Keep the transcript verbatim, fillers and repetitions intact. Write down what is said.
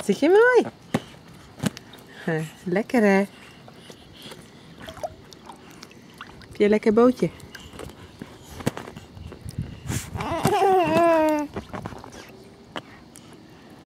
Hartstikke mooi. Lekker hè? Heb je een lekker bootje?